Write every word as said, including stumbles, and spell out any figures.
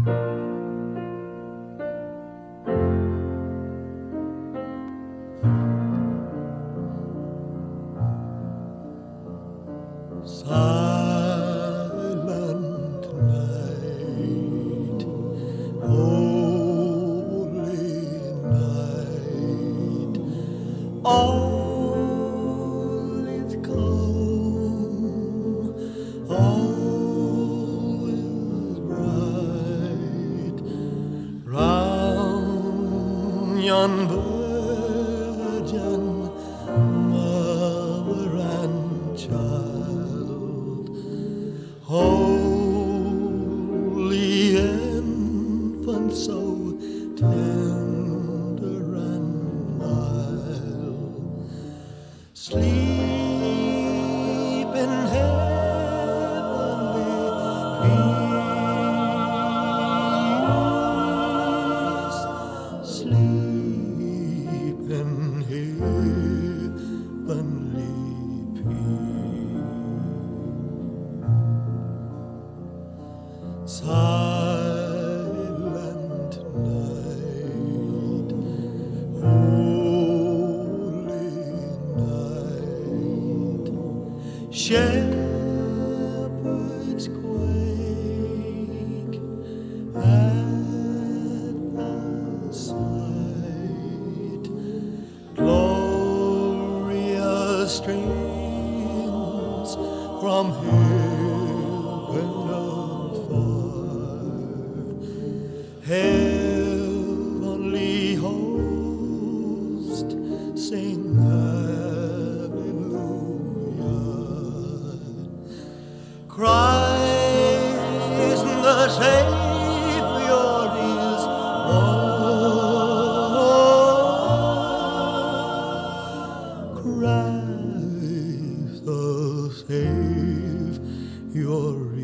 Silent night, holy night, all is calm, all is bright, round yon virgin mother and child, holy infant, so tender and mild, sleep in heavenly peace, sleep in heavenly silent night, holy night, shepherds quake at the sight, glorious streams from heaven afar, heavenly host sing hallelujah. Christ the Savior is born. Christ the Savior